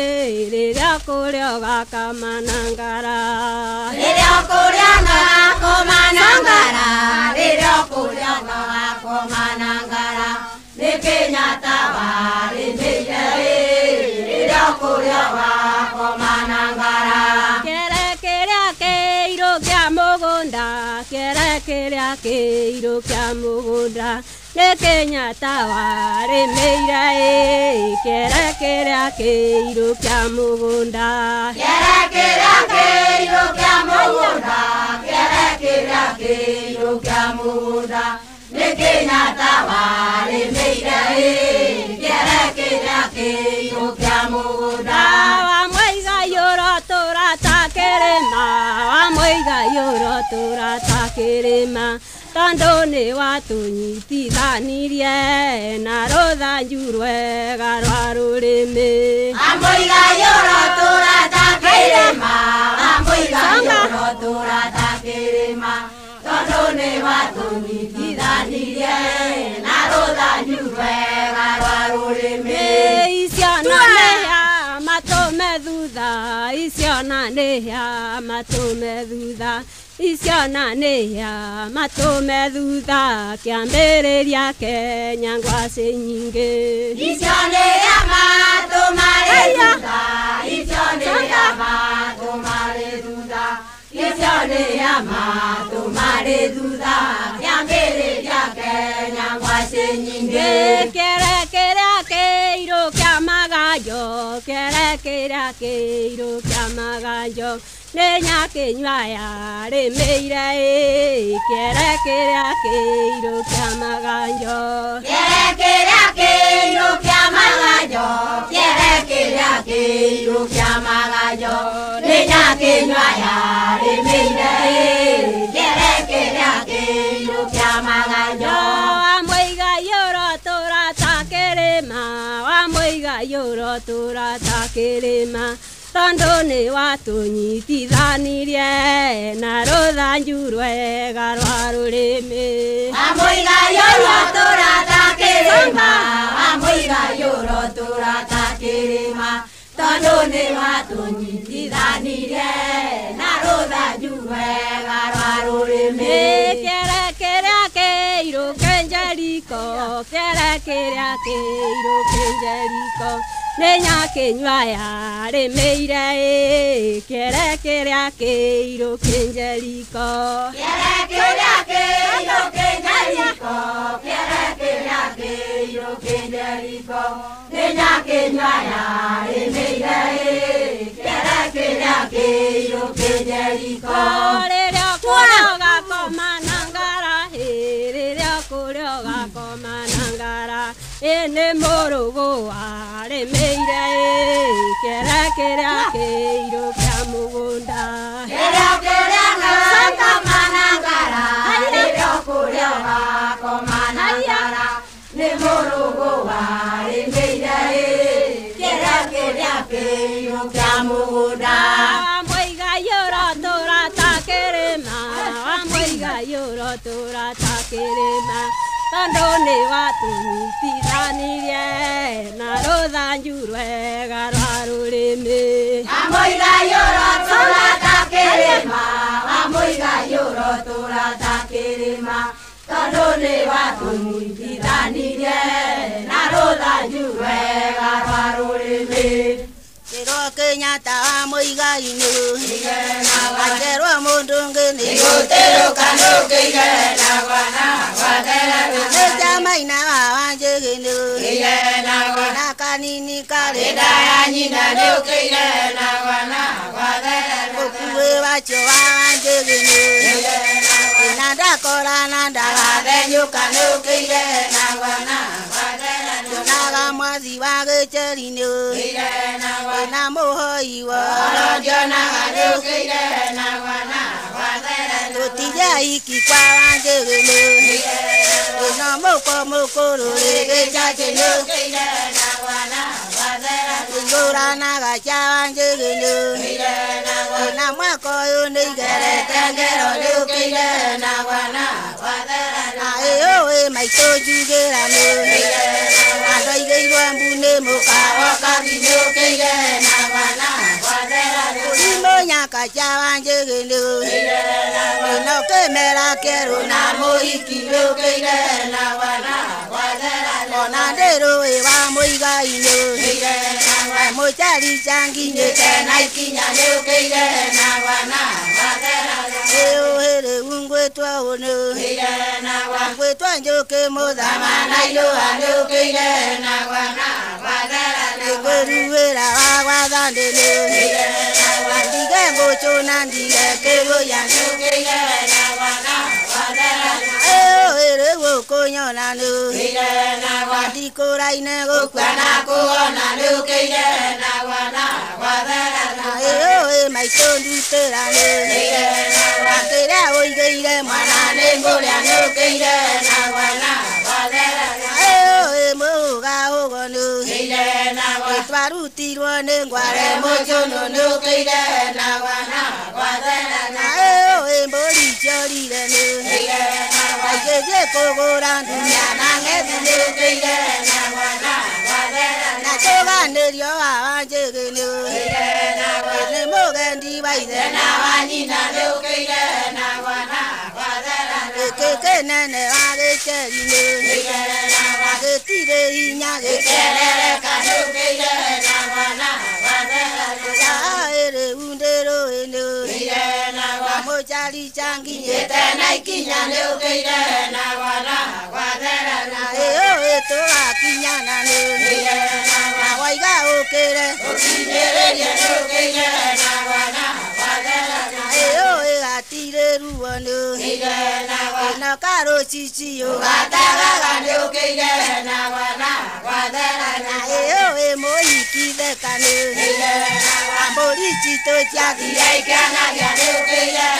Rĩrĩa kũrĩa ũgakoma na ngara Rĩrĩa kũrĩa ũgakoma na ngara Rĩrĩa kũrĩa ũgakoma na ngara Nĩ Kĩnyata warĩmĩire Rĩrĩa kũrĩa ũgakoma na ngara Kĩere kĩrĩa kĩirũ kĩa mũgũnda Kĩere kĩrĩa kĩirũ kĩa mũgũnda Nĩ Kĩnyata warĩmĩire Kĩere kĩrĩa kĩirũ kĩa mũgũnda Kĩere kĩrĩa kĩirũ kĩa mũgũnda Kĩere kĩrĩa kĩirũ kĩa mũgũnda Nĩ Kĩnyata warĩmĩire Kĩere kĩrĩa kĩirũ kĩa mũgũnda Wa mũigai ũrotũra ta kĩrĩma Wa mũigai ũrotũra ta kĩrĩma Tondũ nĩ watũnyitithanirie na rũthanju rwega rwa rũrĩmĩ Mũigai ũrotũra ta kĩrĩma Mũigai ũrotũra ta kĩrĩma Tondũ nĩ watũnyitithanirie na rũthanju rwega rwa rũrĩmĩ Iciona nĩ hĩa matũme thutha Iciona nĩ hĩa matũme thutha Iciona nĩ hĩa matũme thutha Kĩambĩrĩria Kenya ngwacĩ nyingĩ Icio nĩ hĩa matũmarĩ thutha Icio nĩ hĩa matũmarĩ thutha Icio nĩ hĩa matũmarĩ thutha Kĩambĩrĩria Kenya ngwacĩ nyingĩ Kĩere kĩrĩa kĩirũ kĩa maganjo Kĩere kĩrĩa kĩirũ kĩa maganjo Nĩ Nyakĩnyua yarĩmĩire Kĩere kĩrĩa kĩirũ kĩa maganjo Kĩere kĩrĩa kĩirũ kĩa maganjo Kĩere kĩrĩa kĩirũ kĩa maganjo Nĩ Nyakĩnyua yarĩmĩire Remira Kereke Yamaganyo Amoiga yoro tora takerema Amoiga yoro tora takerema Tondo nĩ watũnyitithanirie na rũthanju rwega rwa rũrĩmĩ. Amoiga yoro tũrata kĩrĩma, amoiga yoro tũrata kĩrĩma, tondũ nĩ watũnyitithanirie na rũthanju rwega rwa rũrĩmĩ. Kĩere kĩrĩa kĩirũ kĩnjeriko, kĩere kĩrĩa kĩirũ kĩnjeriko, nĩ nyakĩnyua yarĩmĩire kĩere kĩrĩa kĩirũ kĩnjeriko. Kĩere kĩrĩa kĩirũ kĩnjeriko, kĩere kĩrĩa kĩirũ kĩnjeriko, nĩ nyakĩnyua yarĩmĩire kĩere kĩrĩa kĩirũ kĩnjeriko. Rĩrĩa kũrĩa ũgakoma na ngara, rĩrĩa kũrĩa ũgakoma na ngara, nĩ mũrũgũ warĩmĩire kĩere kĩrĩa kĩirũ kĩa mũgũnda. Rĩrĩa kũrĩa ũgakoma na ngara, rĩrĩa kũrĩa ũgakoma na ngara, nĩ mũrũgũ warĩmĩire kĩere kĩrĩa kĩirũ kĩa mũgũnda. Amoiga yoro tũrata kĩrĩma, amoiga yoro tũrata kĩrĩma, tondũ nĩ watũnyitithanirie na rũthanju rwega rwa rũrĩmĩ. Amoiga yoro tũrata kĩrĩma, amoiga yoro tũrata kĩrĩma, tondũ nĩ watũnyitithanirie na rũthanju rwega rwa rũrĩmĩ. Kĩro Kĩnyata wa mũigai-inĩ, akerwo mũndũ ũngĩ nĩ Gũtĩrũka nũkĩiganagwo na gwatheraga, nĩ Jamaina wa Wanjĩgĩ-inĩ, na kanini karĩ nda ya nyina nĩũkĩiganagwo na gwatheraga, mũkuĩ wacio wa Wanjĩgĩ-inĩ, na ndakora na ndagathenyũka nũkĩiganagwo na gwatheraga, njonaga mwathi wa Gĩcheri-inĩ, na mũhoi wa njonaga nũkĩiganagwo na gwatheraga, tũtige iki kwa Wanjĩgĩ-inĩ, no mũko mũkũrũ gĩchaci nũkĩiganagwo na gwatheraga, igũranaga cia Wanjĩgĩ-inĩ, na mwaka ũyũ nĩ igerete ngero nũkĩiganagwo na gwatheraga, ĩũĩ maitũ njugĩrano, andũ aigĩirwo mbu nĩ mũkawoka nũkĩiganagwo na gwatheraga, mũrimũ nyaka cia Wanjĩgĩ-inĩ, no kĩmera kĩerũ na mũhiki nũkĩiganagwo na gwatheraga, ona ndĩrũĩ wa mũigai-inĩ, mũcari canginyĩte na ikinya nũkĩiganagwo na gwatheraga, ĩũhĩrĩu ngwĩtwo ũnũ, ngwĩtwo njũkĩ mũthama na ilũa nũkĩiganagwo na gwatheraga, ngwĩruĩra wa gwathandĩnĩ, ndige ngũcũna ndige kĩgũya nũkĩiganagwo na gwatheraga, ĩũhĩrĩu ũkũnyonanũ, ndikũraine gũkua na kũona nũkĩiganagwo na gwatheraga, ĩũĩ maitũ ndutĩranĩ, kĩrĩa ũigĩire mwana nĩ ngũrĩa nũkĩiganagwo na gwatheraga, ĩũĩ mũũga ũgonũ, twarutirwo nĩ ngware mũcũnũ nũkĩiganagwo na gwatheraga, ĩũĩ mbũri ciorire nĩ aigĩje kũgũra ndunya na ng'ethi nũkĩiganagwo na gwatheraga, na tũganĩrio wa Wanjĩgĩ-inĩ, nĩ mũgendi wa ithe na wa nyina nũkĩiganagwo na gwatheraga, gĩkĩ kĩnene wa Gĩcheri-inĩ, gĩtirĩ hinya gĩkerereka nũkĩiganagwo na gwatheraga, ĩrĩu ndĩrũĩ-inĩ, mũcari canginyĩte na ikinya nũkĩiganagwo na gwatheraga, ĩũĩ tũgakinyana nĩ waiga ũkĩre, ũkinyĩrĩrie nũkĩiganagwo na gwatheraga, ĩũĩ gatirĩ ruo nĩ ĩno karũcici ũgatagaga nũkĩiganagwo na gwatheraga, ĩũĩ mũhiki theka nĩ mbũri citũ ciathire ikanagia nũkĩiganagwo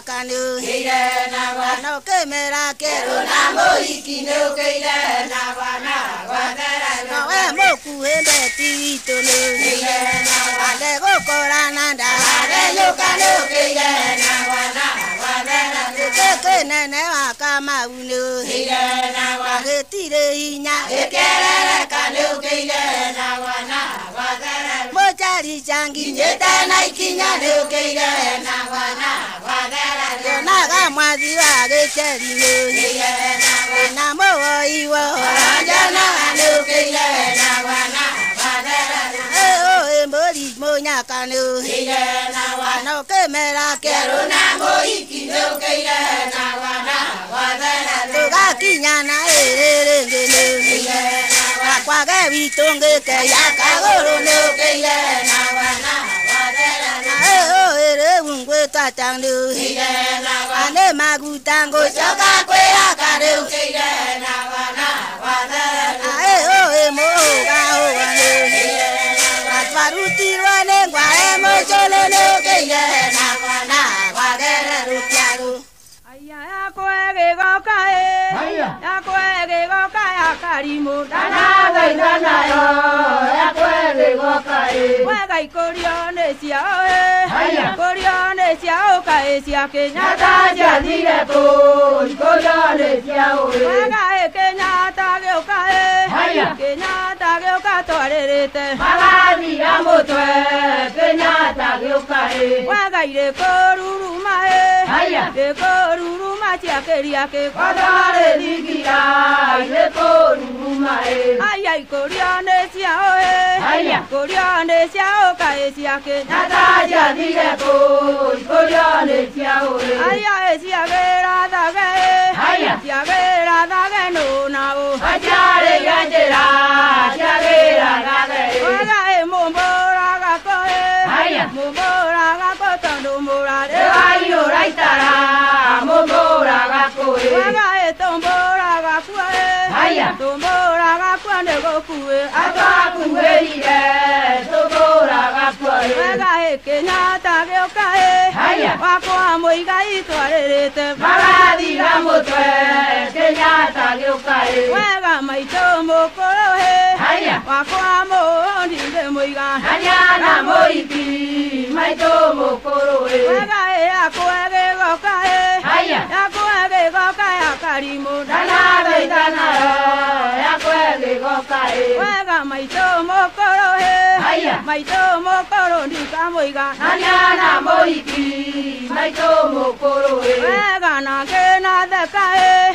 kanu Keire na wa no kemera kero na moiki no keire na wa dara no e moku hembe tito no Keire na wa ale go kora nanda ale yo kanu keire na wa dara ke nene wa kama uno Keire na wa getire hinya Ekerere kanu keire na wa dara mochari changi Nyeta na ikinya no keire na wa dara na ga mwazi wa gecheri no Keire na wa na mo iwo Jana no keire na wa dara o e mori monya kanu Keire na wa no kemera kero na moiki no keire na wa dara ga kinyana erere ngene Keire na wa kwa ge bitonge ke ya ka goro no keire na wa dara o ere ungwe tatanglu Keire na wa ane magutango Choka kwe akare keire na wa dara o e mo ga o Keire na wa atwaruti rwane ngwa e mo chole no keire na wa dara rupiago Aya yakwege gokae yakwege gokaya karimo Dana gaidana yo yakwere gokae wega ikorio ne ciao ikorio ne ciao kae cia Kenya Nataja dire ko ikojane ciao wega Kenyatta gĩũkae Kenyatta gĩũka twarĩrĩte Magathira mutwe Kenyatta gĩũkae wega irĩkũruruma rĩkũruruma ciakĩria Kodare digira irekorurumae aya ikorio nĩ ciao ikorio nĩ ciao kae cia Kenya Nataja dire ko ikojane ciao aya ciagĩra thage ciagĩra thage nũnao Ajare gajera chagira gage wega mũmbũraga koe mũmbũraga ko tondũ mũrarĩ Ewayo raitara mumuraga koe wega tũmbũraga kuoe tũmbũraga kuo nĩ gũkuĩ Atwakuweire tũmbũraga koe wega Kenyatta gĩũkae wakwa mũigai twarĩrĩte Magathira mutwe Kenyatta gĩũkae wega maitũ mũkũrũ wakwa mũndinde mũiga Anyana moiki maitũ mũkũrũĩ wega yakwa gĩgokae yakwa gĩgokae akarimũ Ndanageithana yakwe gĩgokaĩ wega maitũ mũkũrũ maitũ mũkũrũ ndikamũiga Anyana moiki maitũ mũkũrũĩ wega nangĩ natheka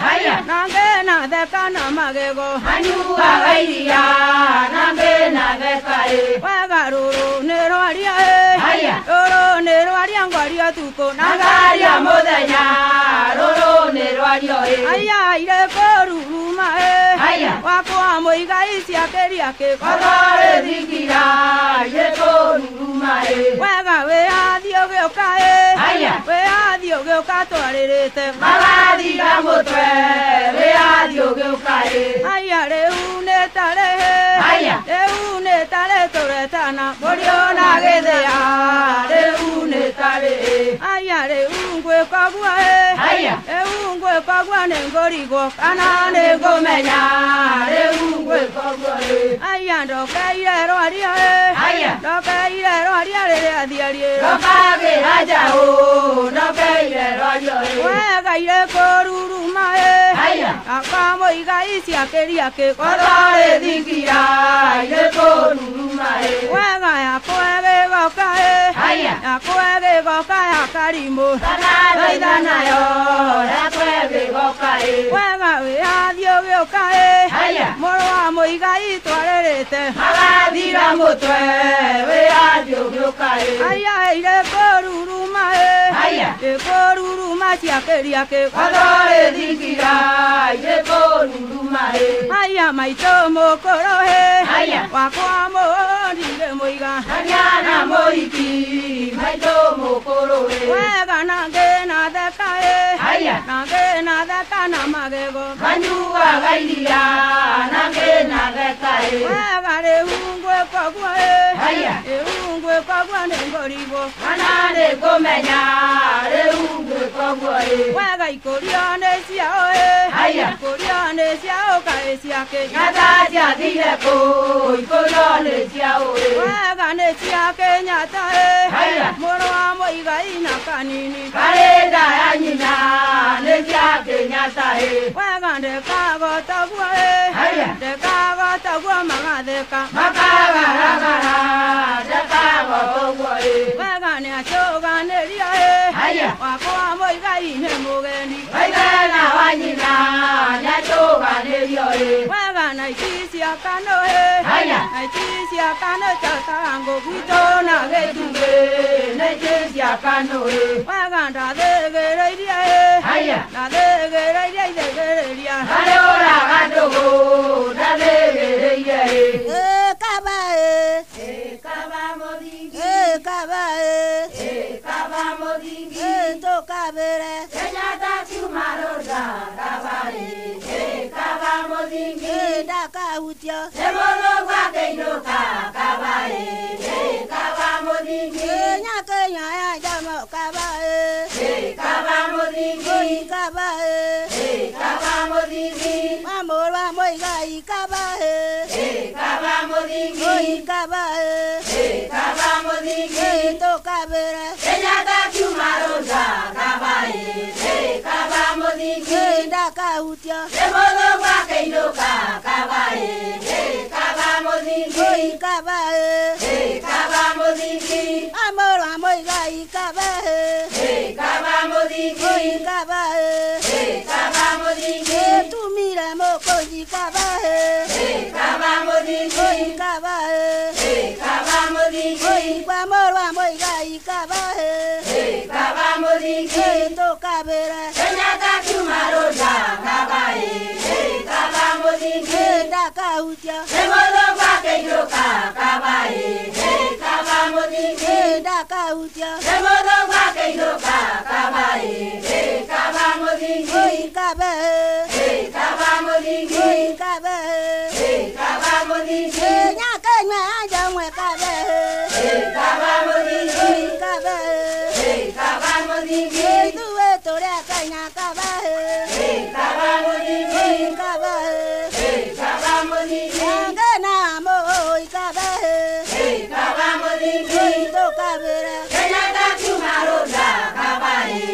nangĩ natheka na magego Anyuaga iria nangĩ nathekaĩ wega rũrũ nĩ rwaria rũrũ nĩ rwaria ngwaria tukũ Nangaria mũthenya rũrũ nĩ rwarioĩ aya irĩkũruruma wakwa mũigai ciakĩria Kodore thigira irĩkũrurumaĩ wega wĩyathio gĩũkaĩ wĩyathio gĩũka twarĩrĩte Magathira mũtwe wĩyathi ũgĩũkaĩ aya rĩu nĩ tarĩ rĩu nĩ tarĩ tũretana mũriũ na gĩthĩa rĩu nĩ tarĩ aya rĩu ngwĩka guo rĩu ngwĩka guo nĩ ngũrigwo kana nĩ ngũmenya rĩu ngwĩka ũguo aya ndokeire rwaria ndokeire rwaria rĩrĩa thiariĩ ndokagĩra njaũ ndokeire rwario wega irĩkũruruma akamũigai ciakĩria Kodore thigira irĩkũrurumaĩ wega yakwa gĩgoka yakwa gĩgoka yakarimũ Ndanageithanayo yakwe gĩgokaĩ wega wĩyathio gĩũka mũrũ wa mũigai twarĩrĩte Magathira mũtwe wĩyathi ũgĩũkaĩ aya irĩkũruruma rĩkũruruma ciakĩria Kodore thigira irĩkũrurumaĩ aya maitũ mũkũrũ wakwa mũndinde mũiga Anyana moiki maitũ mũkũrũĩ wega nangĩ natheka nangĩ natheka kana magego Kanyuga gairia nake nagekae. wega rĩhungwe kogwo Haya. rĩhungwe kogwo nĩ ngorigo Kana nĩ kũmenya rĩu ngwĩkogwo wega ikũrio nĩ ciao Haya. ikũrio nĩ ciao kaĩ ciake Nyata ciathire kũ ikũrio nĩ ciaũ wega nĩ cia Kenyatta Haya. mũrũ wa Mũigai na Kanini Karĩ nda ya nyina nĩ cia Kenyatta wega ndĩkagotagwo Haya. ndĩkagotagwo magatheka Makagaragara ndakagwo ũguo wega nĩ acũganĩria Haya. wakwa Mũigai nĩ mũgeni Waigana wa nyina nĩacũganĩrio wega na ici cia Kano Haya. na ici cia Kano tatango gwitũ na gĩtugĩ nĩ cia Kanu wega ndathĩgĩrĩirie Haya. ndathĩgĩrĩirie ithegĩrĩria Harĩ ũraga ndũgũ ndathĩgĩrĩire kaba Kaba mũthingi kaba Kaba mũthingi tũkabĩre Kenyatta kiuma rũtha Kaba Kaba mũthingi ndakahutio Nĩ mũndũ gwakĩinũka Kaba Kaba mũthingi nyakenya ya njamo kaba Kaba mũthingi kaba Kaba mũthingi mamũrũ wa Mũigai kaba Kaba mũthingi kaba Kaba mũthingi tũkabĩre Kenyatta kiuma rũtha Kaba Kaba mũthingi ndakahutio Nĩ mũndũ gwakĩinũka Kaba Kaba mũthingi kaba Kaba mũthingi mamũrũ wa Mũigai kaba Kaba mũthingi kaba Kaba mũthingi tumire mũkũnji kaba Kaba mũthingi kaba Kaba mũthingi kwa mũrũ wa Mũigai kaba Kaba mũthingi tũkabĩre Kenyatta kiuma rũtha Kaba Kaba mũthingi ndakahutio Nĩ mũndũ gwakĩinũka Kaba Kaba mũthingi ndakahutio Nĩ mũndũ gwakĩinũka Kaba Kaba mũthingi kaba Kaba mũthingi kaba Kaba mũthingi nyakenya ya njamwe kaba Kaba mũthingi kaba Kaba mũthingi ithuĩ tũrĩ Akenya kaba Kaba mũthingi kaba Kaba mũthingi ngena mũi kaba Kaba mũthingi tũkabĩre Kenyatta kiuma rũtha Kaba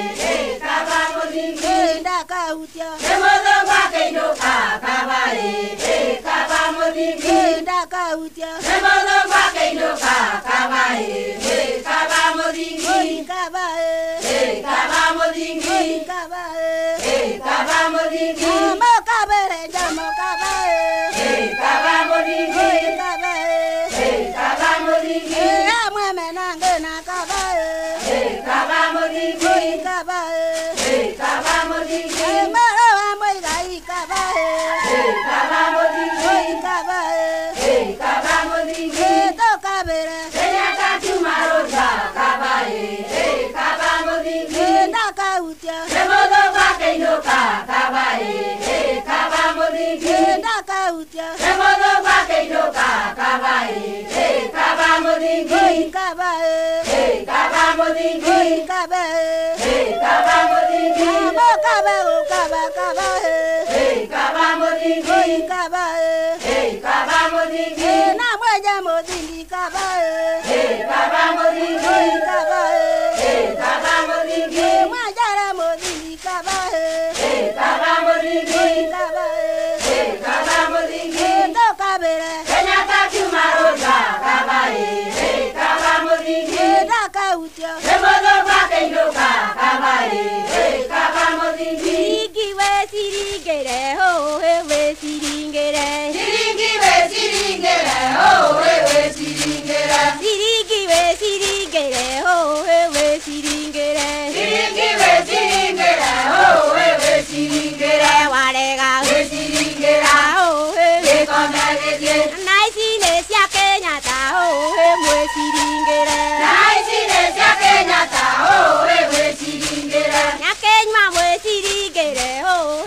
Kaba mũthingi ndakahutio Nĩ mũndũ gwakĩinũka Kaba Kaba mũthingi ndakahutio Nĩ mũndũ gwakĩinũka Kaba Kaba mũthingi kaba Kaba mũthingi kaba Kaba mũthingi mũkabĩre njamo kaba Kaba mũthingi kaba Kaba mũthingi amwe mena ngena kaba Kaba mũthingi kaba Kaba mũthingi mũrũ wa Mũigai kaba Kaba mũthingi kaba Kaba mũthingi tũkabĩre Kenyatta kiuma rũtha Kaba Kaba mũthingi ndakahutio Nĩ mũndũ gwakĩinũka Kaba Kaba mũthingi ndakahutio Nĩ mũndũ gwakĩinũka Kaba Kaba mũthingi kaba Kaba mũthingi kaba Kaba mũthingi mũkabe gũkaba kaba Kaba mũthingi kaba Kaba mũthingi na mwenye mũthingi kaba Kaba mũthingi kaba Kaba mũthingi mwenjere mũthingi kaba Kaba mũthingi kaba Kaba mũthingi tũkabĩre Kenyatta kiuma rũtha Kaba Kaba mũthingi ndakahutio Nĩ mũndũ gwakĩinũka Kaba Kaba mũthingi Siringi wĩciringĩre hũĩ wĩciringĩre Siringi wĩciringĩre hũĩ wĩciringĩre Siringi wĩciringĩre hũĩ wĩciringĩre Siringi wĩciringĩre hũĩ wĩciringĩre warega Wĩciringĩra hũĩ gĩkombe gĩkĩ na ici nĩ cia Kenyatta hũĩ mwĩciringĩre Na ici nĩ cia Kenyatta hũĩ wĩciringĩre Nyakenya mwĩciringĩre hũĩ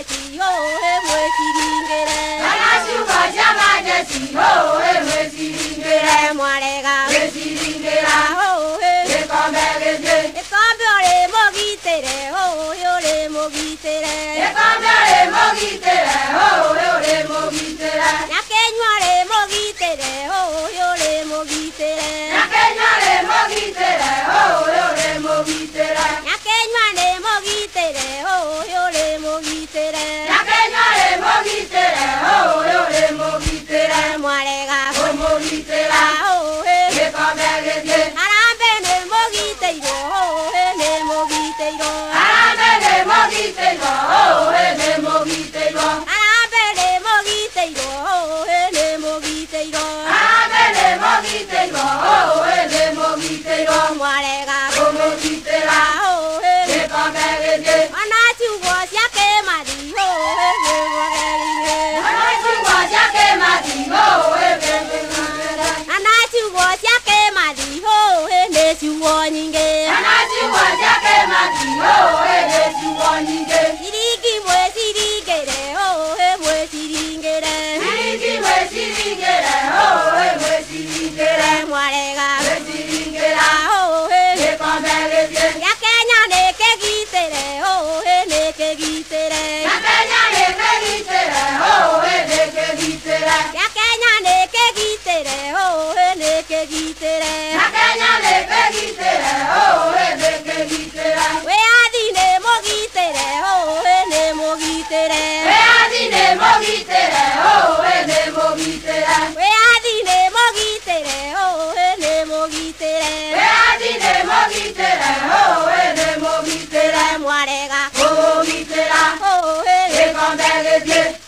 majesty, oh, mwĩciringĩre. Anaciugo cia majesty, oh, mwĩciringĩre. Mwarega, Mwĩciringĩra, oh, gĩkombe gĩkĩ. gĩkombe ũrĩ mũgitĩre, oh, ũrĩ mũgitĩre. Gĩkombe ũrĩ mũgitĩre, oh, ũrĩ mũgitĩre. Nyakenyua ũrĩ mũgitĩre, oh, ũrĩ mũgitĩre. Nyakenya ũrĩ mũgitĩre, oh, ũrĩ mũgitĩre. Nyakenyua nĩ mũgitĩre, oh, ũrĩ mũgitĩre. Nyakenya ũrĩ mũgitĩre, oh, ũrĩ mũgitĩre. Mwarega, Ũmũgitĩra, oh, gĩkombe gĩkĩ. Harambee nĩ mũgitĩirwo, oh, nĩ mũgitĩirwo. Harambee nĩ mũgitĩirwo, oh, nĩ mũgitĩirwo. Harambee nĩ mũgitĩirwo, oh, nĩ mũgitĩirwo. Harambee nĩ mũgitĩirwo, oh, nĩ mũgitĩirwo. Mwarega, Ũmũgitĩra, oh, gĩkombe gĩkĩ. ona ciugo ciake mathi, oh, nĩ mwagĩrĩire. Ona ciugo ciake mathi, oh, nĩ mwagĩrĩire. Ona ciugo ciake mathi, oh, nĩ ciugo nyingĩ. Ona ciugo ciake mathi, oh, nĩ ciugo nyingĩ. Ciringi mwĩciringĩre, oh, mwĩciringĩre. Ciringi mwĩciringĩre, oh, mwĩciringĩre. Mwarega, Mwĩciringĩra, oh, gĩkombe gĩkĩ. gĩa Kenya nĩ kĩgitĩre, oh, nĩ kĩgitĩre. Nyakenya nĩ kĩgitĩre, oh, nĩ kĩgitĩre. Gĩa Kenya nĩ kĩgitĩre, oh, nĩ kĩgitĩre. Nyakenya nĩ kĩgitĩre, oh, nĩ kĩgitĩre. Wĩyathi nĩ mũgitĩre, oh, nĩ mũgitĩre. Wĩyathi nĩ mũgitĩre, oh, nĩ mũgitĩre. Wĩyathi nĩ mũgitĩre, oh, nĩ mũgitĩre. Wĩyathi nĩ mũgitĩre, oh, nĩ mũgitĩre. Mwarega, Ũmũgitĩra, oh, gĩkombe gĩkĩ.